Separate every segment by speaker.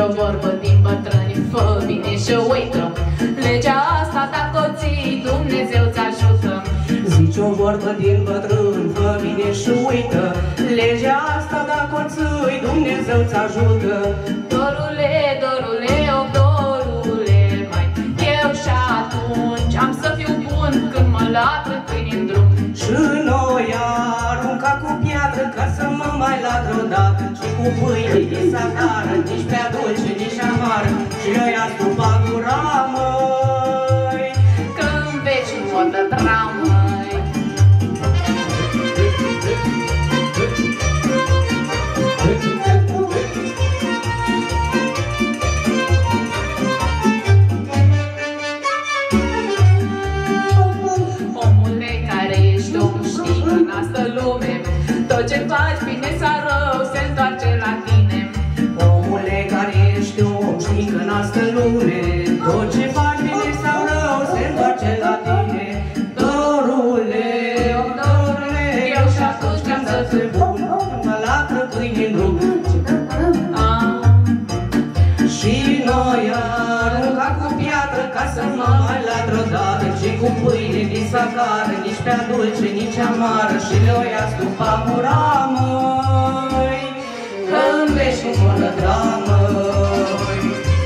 Speaker 1: o vorbă din bătrâni, fă bine și uită. Legea asta dacă o ții, Dumnezeu ți-ajută.
Speaker 2: Zici o vorbă din bătrâni, fă bine și uită. Legea asta dacă o ții, Dumnezeu ți-ajută.
Speaker 1: Dorule, dorule, o dorule, mai eu și atunci am să fiu bun când mă latră câini în drum.
Speaker 2: Și noi arunca cu piatră ca să mă mai latră odată. Și cu pâine din sacară, nici prea dulce, nici amară. Și ăia stupa gura, măi,
Speaker 1: că-n veci nu o dă dramă. Tot ce faci bine sau rău se întoarce la tine.
Speaker 2: Omule care ești om, știi că n-astă lume. Tot ce faci bine sau rău se întoarce la tine. Dorule, oh dorule, eu și atunci am să fiu bun, mă latră câini în drum. Și noi arunca cu piatră ca să mă mai latră odată. Și cu pâine din sacară, nici prea dulce, nici amară. Și le-o stupa gura, măi, că-n veci nu mă lătra, măi.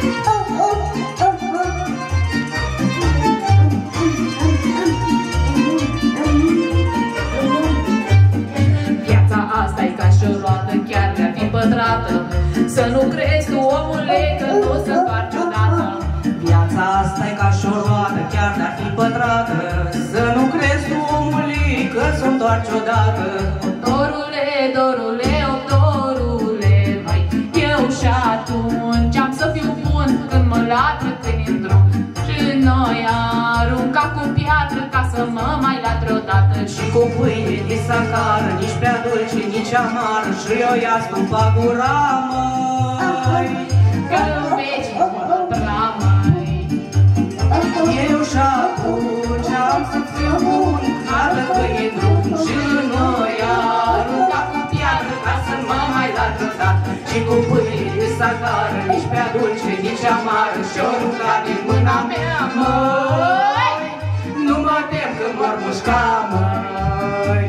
Speaker 1: Viața asta-i ca și o roată, chiar de-a fi pătrată. Să nu crezi tu, omule, că nu se întoarce odată.
Speaker 2: Viața asta-i ca și o roată, chiar de-a fi pătrată. Să nu crezi tu, omule, că se întoarce odată.
Speaker 1: Dorule, dorule, o dorule, mai eu și atunci am să fiu bun când mă latră câini în drum. Și noi arunca cu piatră ca să mă mai latră odată.
Speaker 2: Și cu pâine din sacară, nici prea dulce, nici amară. Și eu i-a stupa gura, măi,
Speaker 1: că-n veci nu mă lătra, măi.
Speaker 2: Eu și atunci am să fiu bun, arată câini în drum. Și noi arunca cu piatră ca să mă mai latră odată. Și cu pâine din sacară, nici prea dulce, nici amară. Și-o ruga din mâna mea, măi, nu mă tem că m-or mușca, măi.